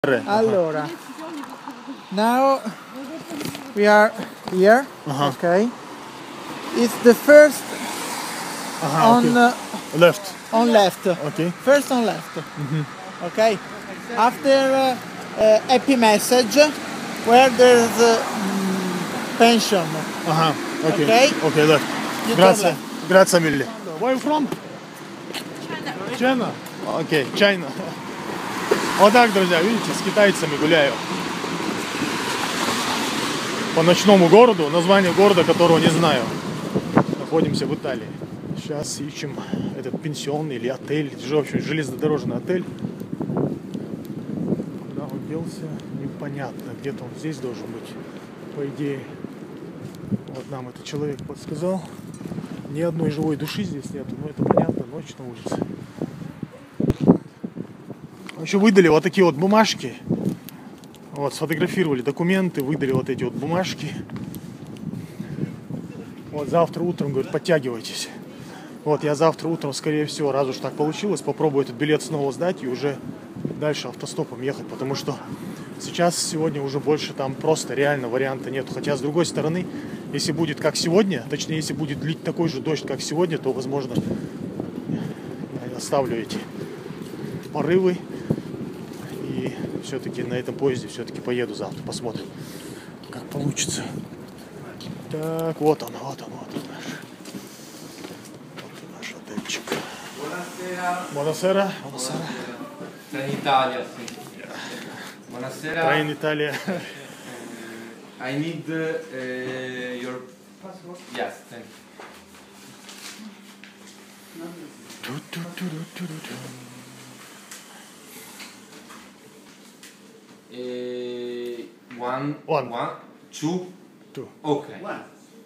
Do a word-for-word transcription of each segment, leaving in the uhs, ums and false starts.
Allora, now we are here. Uh-huh. Okay, it's the first Ага, on окей. uh, Left. on left. Okay. First on left. Okay. After uh, uh, happy message, where there's uh, mm, pension. Ага, окей. Okay. Okay, left. You turn Grazie. left. Grazie mille. Where are you from? China. Окей, China. Вот так, друзья, видите, с китайцами гуляю. По ночному городу, название города, которого не знаю. Находимся в Италии. Сейчас ищем этот пенсион или отель, в общем, железнодорожный отель. Куда он делся, непонятно. Где-то он здесь должен быть, по идее. Вот нам этот человек подсказал. Ни одной живой души здесь нету, но это понятно, ночь на улице. Еще выдали вот такие вот бумажки. Вот, сфотографировали документы, выдали вот эти вот бумажки. Вот завтра утром, говорят, подтягивайтесь. Вот, я завтра утром, скорее всего, раз уж так получилось, попробую этот билет снова сдать и уже дальше автостопом ехать, потому что сейчас, сегодня уже больше там просто реально варианта нету. Хотя, с другой стороны, если будет как сегодня, точнее, если будет лить такой же дождь, как сегодня, то, возможно, я оставлю эти порывы и все-таки на этом поезде все-таки поеду завтра, посмотрим, как получится. Так, вот он, вот он, вот он наш. Наш отельчик. Buonasera. Buonasera. Train Italia, sì. Buonasera. Train Italia. I need uh, your passport. Yes, thank you. Uh, one, One. one, two, Two. okay. One.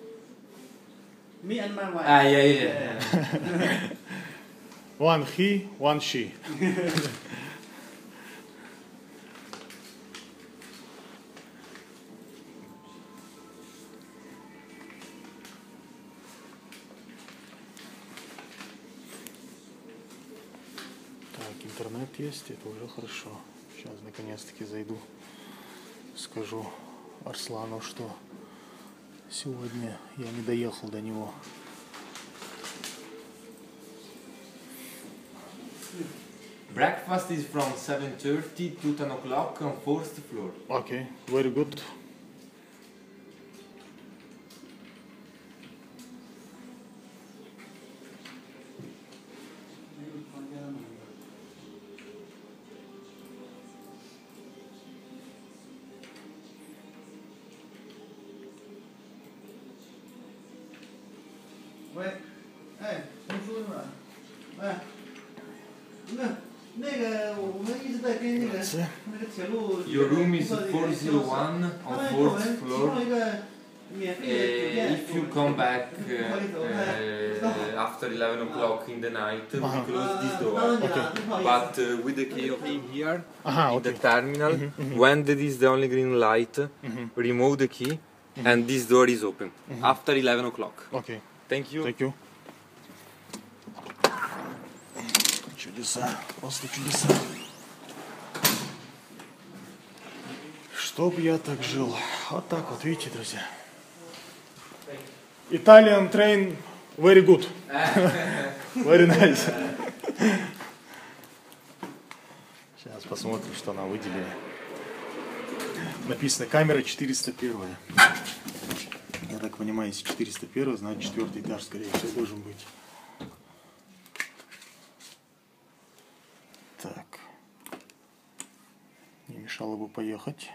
Me and my wife. Ah, yeah, yeah, yeah. One he, one she. Так, интернет есть, это уже хорошо. Сейчас наконец-таки зайду, скажу Арслану, что сегодня я не доехал до него. Breakfast is from seven thirty to ten o'clock on fourth floor. Okay, very good. 喂，哎，你说什么？哎，那那个我们一直在跟那个那个铁路。 Your room is four oh one 他 on 们给我 fourth 们提 floor. 供一个免 Uh, 费的酒店。 if you come back uh, uh, after eleven o'clock in the night, we Uh-huh. close this 当 door. 然你了，不好意思。 But uh, with the key in here, Aha, in okay. the terminal, when there is the only green light, remove the key, and this door is open after eleven o'clock. Okay, Thank you. thank you. Чудеса, просто чудеса. Чтоб я так жил. Вот так вот, видите, друзья. Italian train very good. Very nice. Сейчас посмотрим, что нам выделили. Написано камера четыреста один. Я так понимаю, если четыреста один, значит четвертый этаж, скорее всего, должен быть. Так. Не мешало бы поехать.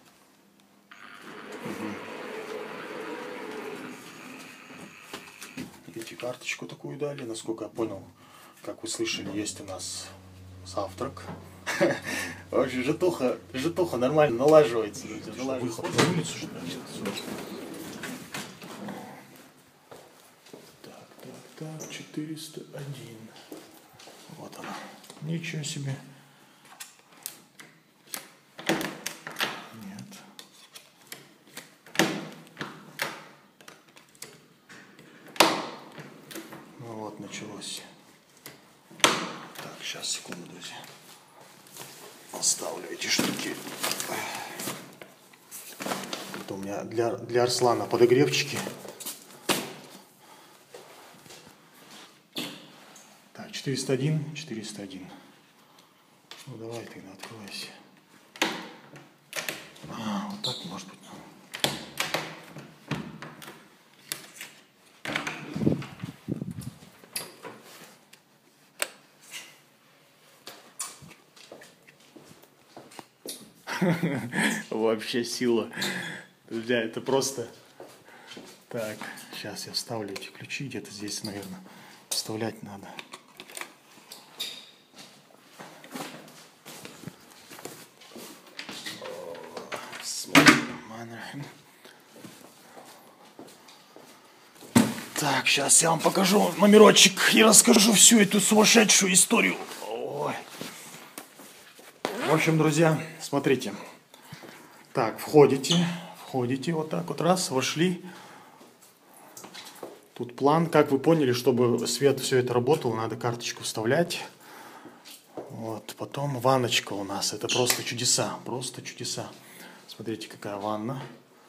Видите, карточку такую дали, насколько я понял. Как вы слышали, есть у нас завтрак. В общем, житуха, житуха нормально налаживается. Выход на улицу, что ли? Так, так, так, четыреста один. Вот она. Ничего себе. Нет. Ну вот, началось. Так, сейчас, секунду, друзья. ставлю эти штуки. Это у меня для, для Арслана подогревчики. Так, четыреста один, четыреста один. Ну давай тогда открывайся. А, вот так может быть. Вообще сила. Друзья, это просто... Так, сейчас я вставлю эти ключи. Где-то здесь, наверное, вставлять надо. Так, сейчас я вам покажу номерочек и расскажу всю эту сумасшедшую историю. Ой. В общем, друзья, смотрите. Так, входите, входите вот так вот, раз, вошли. Тут план, как вы поняли, чтобы свет все это работало, надо карточку вставлять. Вот, потом ванночка у нас, это просто чудеса, просто чудеса. Смотрите, какая ванна.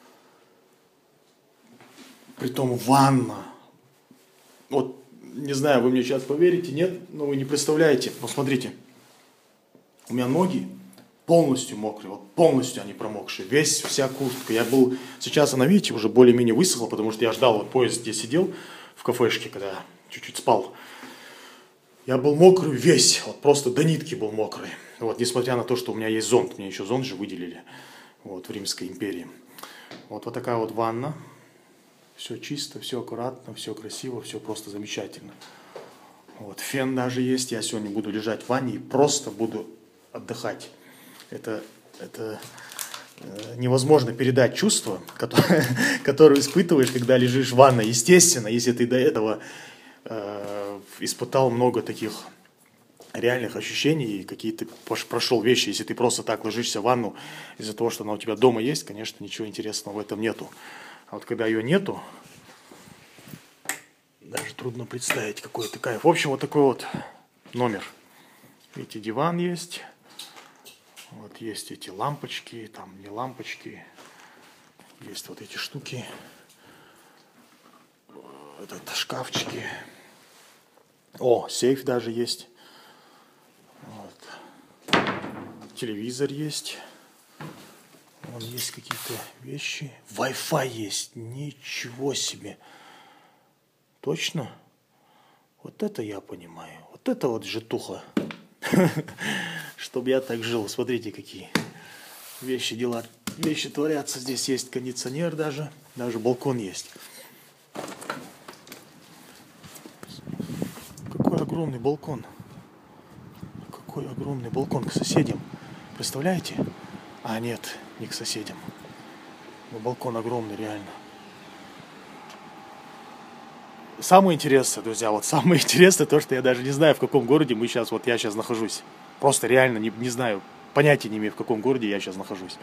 Притом ванна. Вот, не знаю, вы мне сейчас поверите, нет, но вы не представляете. Посмотрите, у меня ноги полностью мокрые, вот полностью они промокшие, весь, вся куртка. Я был, сейчас она, видите, уже более-менее высохла, потому что я ждал, вот поезд, где сидел, в кафешке, когда чуть-чуть спал. Я был мокрый весь, вот просто до нитки был мокрый. Вот, несмотря на то, что у меня есть зонт, мне еще зонт же выделили, вот, в Римской империи. Вот, вот такая вот ванна. Все чисто, все аккуратно, все красиво, все просто замечательно. Вот, фен даже есть. Я сегодня буду лежать в ванне и просто буду отдыхать. Это, это э, невозможно передать чувство, которое, которое испытываешь, когда лежишь в ванной. Естественно, если ты до этого э, испытал много таких реальных ощущений, и какие-то прошел вещи, если ты просто так ложишься в ванну из-за того, что она у тебя дома есть, конечно, ничего интересного в этом нету. А вот когда ее нету, даже трудно представить, какой это кайф. В общем, вот такой вот номер. Видите, диван есть. Вот есть эти лампочки, там не лампочки. Есть вот эти штуки. Это шкафчики. О, сейф даже есть. Вот. Телевизор есть. Вон есть какие-то вещи. Wi-Fi есть. Ничего себе. Точно? Вот это я понимаю. Вот это вот житуха. Чтобы я так жил. Смотрите, какие вещи, дела. Вещи творятся. Здесь есть кондиционер даже. Даже балкон есть. Какой огромный балкон. Какой огромный балкон к соседям. Представляете? А, нет, не к соседям. Но балкон огромный, реально. Самое интересное, друзья, вот самое интересное то, что я даже не знаю, в каком городе мы сейчас, вот я сейчас нахожусь. Просто реально не, не знаю, понятия не имею, в каком городе я сейчас нахожусь.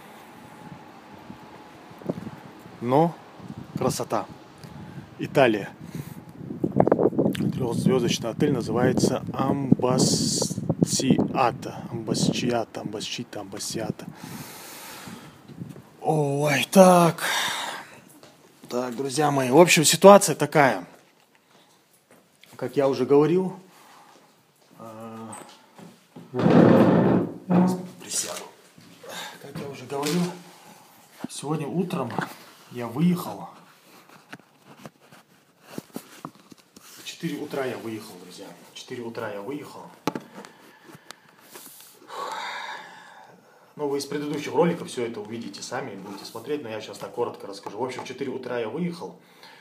Но красота. Италия. Трехзвездочный отель называется Амбассиата. Амбассиата, Амбассиата, Амбассиата. Ой, так. Так, друзья мои. В общем, ситуация такая. Как я уже говорил. Присяду. Как я уже говорил, сегодня утром я выехал. В четыре утра я выехал, друзья. В четыре утра я выехал. Ну, вы из предыдущих роликов все это увидите сами, будете смотреть, но я сейчас так коротко расскажу. В общем, в четыре утра я выехал.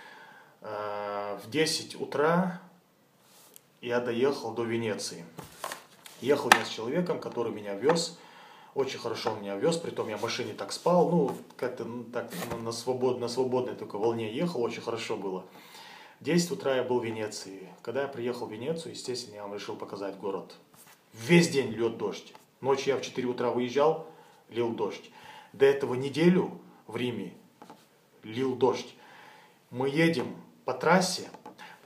В десять утра я доехал до Венеции. Ехал я с человеком, который меня вез. Очень хорошо он меня вез, притом я в машине так спал. Ну, как-то ну, так на, свобод, на свободной только волне ехал, очень хорошо было. В десять утра я был в Венеции. Когда я приехал в Венецию, естественно, я вам решил показать город. Весь день льет дождь. Ночью я в четыре утра выезжал, лил дождь. До этого неделю в Риме лил дождь. Мы едем по трассе,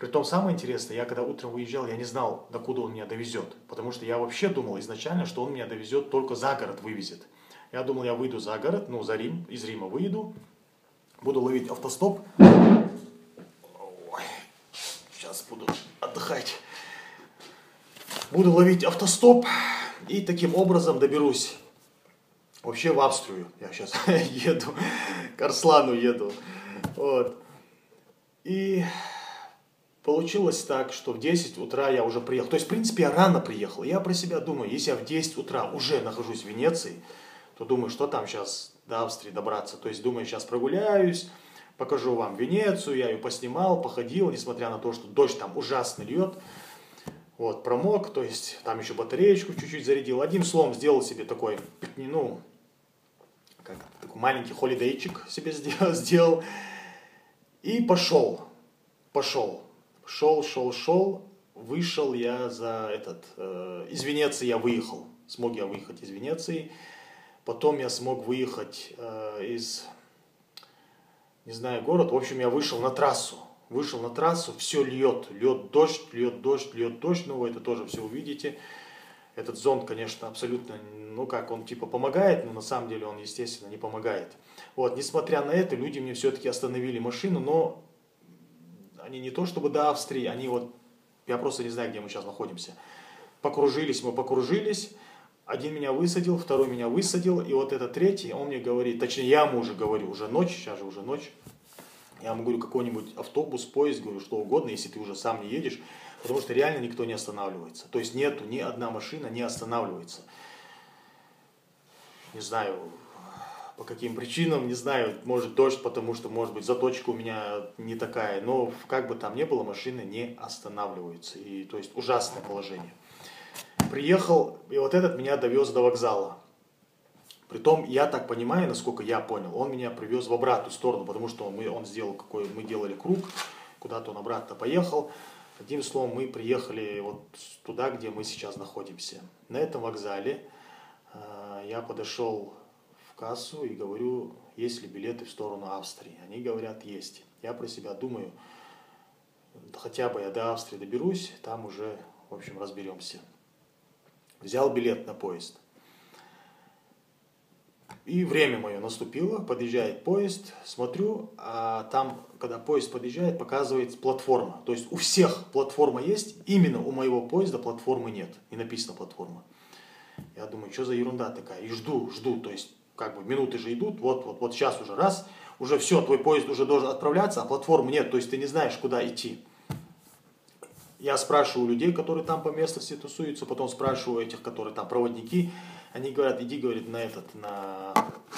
Притом самое интересное, я когда утром выезжал, я не знал, докуда он меня довезет. Потому что я вообще думал изначально, что он меня довезет, только за город вывезет. Я думал, я выйду за город, ну, за Рим, из Рима выйду, буду ловить автостоп. Ой, сейчас буду отдыхать. Буду ловить автостоп и таким образом доберусь вообще в Австрию. Я сейчас еду, к Арслану еду. Вот. И получилось так, что в десять утра я уже приехал. То есть, в принципе, я рано приехал. Я про себя думаю, если я в десять утра уже нахожусь в Венеции, то думаю, что там сейчас до Австрии добраться. То есть, думаю, сейчас прогуляюсь, покажу вам Венецию. Я ее поснимал, походил, несмотря на то, что дождь там ужасно льет. Вот, промок, то есть там еще батареечку чуть-чуть зарядил. Одним словом, сделал себе такой, ну, как такой маленький холидейчик себе сделал. И пошел, пошел, шел, шел, шел. Вышел я за этот, э, из Венеции я выехал. Смог я выехать из Венеции. Потом я смог выехать э, из, не знаю, город. В общем, я вышел на трассу. Вышел на трассу, все льет, льет дождь, льет дождь, льет дождь, ну вы это тоже все увидите. Этот зонт, конечно, абсолютно, ну как, он типа помогает, но на самом деле он, естественно, не помогает. Вот, несмотря на это, люди мне все-таки остановили машину, но они не то чтобы до Австрии, они вот, я просто не знаю, где мы сейчас находимся. Покружились мы, покружились, один меня высадил, второй меня высадил, и вот этот третий, он мне говорит, точнее я ему уже говорю, уже ночь, сейчас же уже ночь. Я ему говорю, какой-нибудь автобус, поезд, говорю, что угодно, если ты уже сам не едешь, потому что реально никто не останавливается. То есть нету, ни одна машина не останавливается. Не знаю, по каким причинам, не знаю, может дождь, потому что, может быть, заточка у меня не такая, но как бы там ни было, машины не останавливаются. И, то есть ужасное положение. Приехал, и вот этот меня довез до вокзала. Притом, я так понимаю, насколько я понял, он меня привез в обратную сторону, потому что мы, он сделал какой, мы делали круг, куда-то он обратно поехал. Одним словом, мы приехали вот туда, где мы сейчас находимся. На этом вокзале э, я подошел в кассу и говорю, есть ли билеты в сторону Австрии. Они говорят, есть. Я про себя думаю, хотя бы я до Австрии доберусь, там уже, в общем, разберемся. Взял билет на поезд. И время мое наступило, подъезжает поезд, смотрю, а там, когда поезд подъезжает, показывает платформа. То есть у всех платформа есть, именно у моего поезда платформы нет, не написано платформа. Я думаю, что за ерунда такая, и жду, жду, то есть как бы минуты же идут, вот, вот, вот сейчас уже раз, уже все, твой поезд уже должен отправляться, а платформы нет, то есть ты не знаешь, куда идти. Я спрашиваю людей, которые там по местности тусуются, потом спрашиваю этих, которые там проводники. Они говорят, иди, говорит, на этот, на,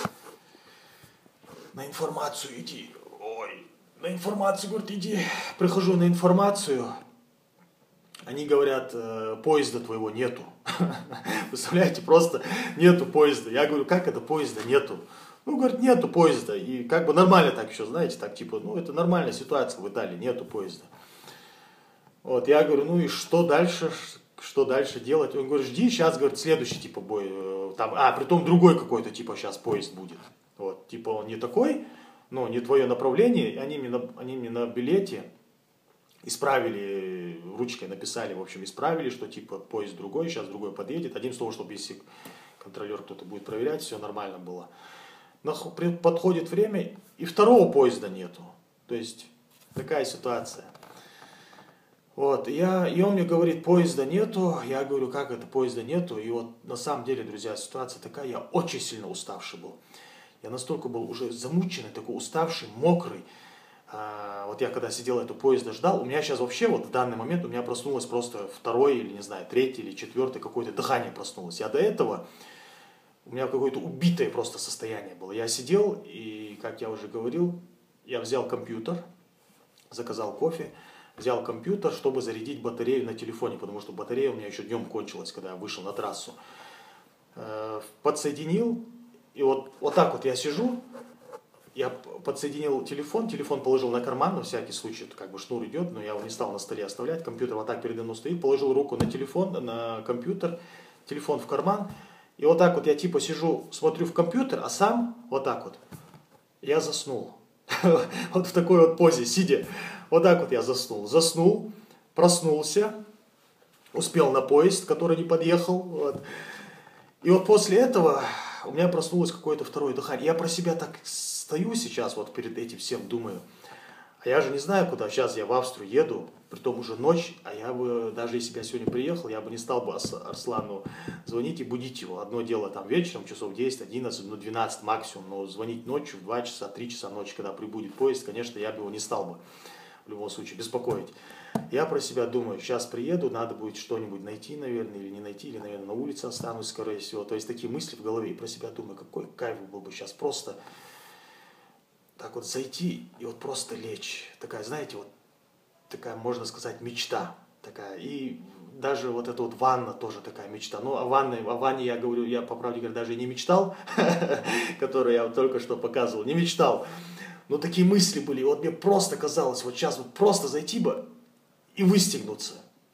на информацию иди. Ой, на информацию, говорит, иди. Прихожу на информацию. Они говорят, поезда твоего нету. Представляете, просто нету поезда. Я говорю, как это поезда нету? Ну, говорит, нету поезда. И как бы нормально так еще, знаете, так типа, ну, это нормальная ситуация в Италии, нету поезда. Вот, я говорю, ну и что дальше, что дальше делать? Он говорит, жди, сейчас, говорит, следующий, типа, бой, там, а, притом другой какой-то, типа, сейчас поезд будет. Вот, типа, он не такой, но не твое направление, они мне на, они мне на билете исправили, ручкой написали, в общем, исправили, что, типа, поезд другой, сейчас другой подъедет. Одним словом, чтобы если контролер кто-то будет проверять, все нормально было. Но подходит время, и второго поезда нету. То есть, такая ситуация. Вот, я, и он мне говорит, поезда нету, я говорю, как это, поезда нету, и вот на самом деле, друзья, ситуация такая, я очень сильно уставший был, я настолько был уже замученный, такой уставший, мокрый, а, вот я когда сидел, это поезда ждал, у меня сейчас вообще вот в данный момент у меня проснулось просто второе, или не знаю, третье или четвертое какое-то дыхание проснулось, я до этого, у меня какое-то убитое просто состояние было, я сидел, и, как я уже говорил, я взял компьютер, заказал кофе, взял компьютер, чтобы зарядить батарею на телефоне, потому что батарея у меня еще днем кончилась, когда я вышел на трассу. Подсоединил, и вот, вот так вот я сижу, я подсоединил телефон, телефон положил на карман, на всякий случай, как бы шнур идет, но я его не стал на столе оставлять, компьютер вот так передо мной стоит, положил руку на телефон, на компьютер, телефон в карман, и вот так вот я типа сижу, смотрю в компьютер, а сам вот так вот, я заснул. Вот в такой вот позе, сидя. Вот так вот я заснул. Заснул, проснулся, успел на поезд, который не подъехал. Вот. И вот после этого у меня проснулось какое-то второе дыхание. Я про себя так стою сейчас, вот перед этим всем думаю. А я же не знаю, куда. Сейчас я в Австрию еду, притом уже ночь, а я бы, даже если бы я сегодня приехал, я бы не стал бы Арслану звонить и будить его. Одно дело там вечером, часов десять, одиннадцать, ну двенадцать максимум, но звонить ночью в два часа, три часа ночи, когда прибудет поезд, конечно, я бы его не стал бы в любом случае беспокоить. Я про себя думаю, сейчас приеду, надо будет что-нибудь найти, наверное, или не найти, или, наверное, на улице останусь, скорее всего. То есть такие мысли в голове, и про себя думаю, какой кайф был бы сейчас просто так вот зайти и вот просто лечь. Такая, знаете, вот такая, можно сказать, мечта такая. И даже вот эта вот ванна тоже такая мечта. Ну, о ванне, о ванне я говорю, я, по правде говоря, даже и не мечтал, которую я только что показывал, не мечтал. Но такие мысли были, и вот мне просто казалось, вот сейчас вот просто зайти бы и выстегнуться.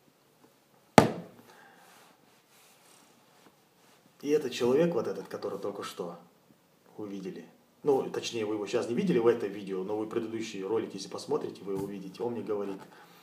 И этот человек, вот этот, который только что увидели, ну, точнее, вы его сейчас не видели в этом видео, но вы предыдущие ролики, если посмотрите, вы его увидите. Он мне говорит,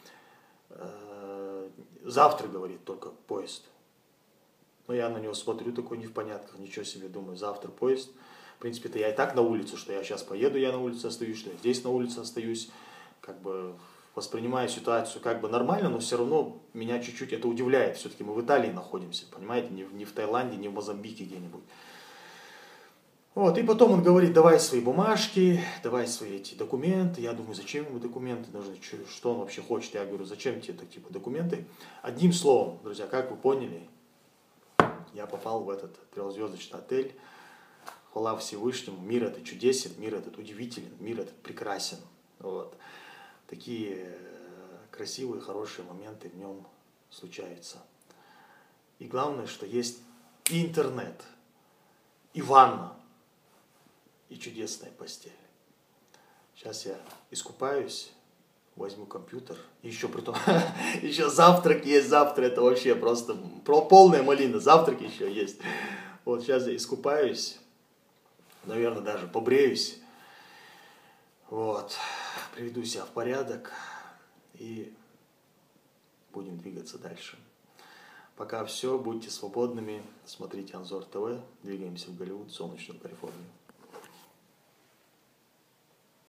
э, завтра, говорит, только поезд. Но я на него смотрю, такой не в понятках, ничего себе, думаю, завтра поезд. В принципе-то я и так на улицу, что я сейчас поеду, я на улице остаюсь, что я здесь на улице остаюсь. Как бы воспринимаю ситуацию как бы нормально, но все равно меня чуть-чуть это удивляет. Все-таки мы в Италии находимся, понимаете, не в, не в Таиланде, не в Мозамбике где-нибудь. Вот, и потом он говорит, давай свои бумажки, давай свои эти документы. Я думаю, зачем ему документы нужны, что он вообще хочет. Я говорю, зачем тебе такие типа, документы? Одним словом, друзья, как вы поняли, я попал в этот трехзвездочный отель. Хвала Всевышнему, мир этот чудесен, мир этот удивителен, мир этот прекрасен. Вот. Такие красивые, хорошие моменты в нем случаются. И главное, что есть и интернет, и ванна, и чудесная постель. Сейчас я искупаюсь, возьму компьютер, и еще притом, еще завтрак есть, завтра это вообще просто полная малина, завтрак еще есть. Вот сейчас я искупаюсь, наверное, даже побреюсь, вот, приведу себя в порядок и будем двигаться дальше. Пока все, будьте свободными, смотрите Анзор ТВ, двигаемся в Голливуд, солнечную Калифорнию.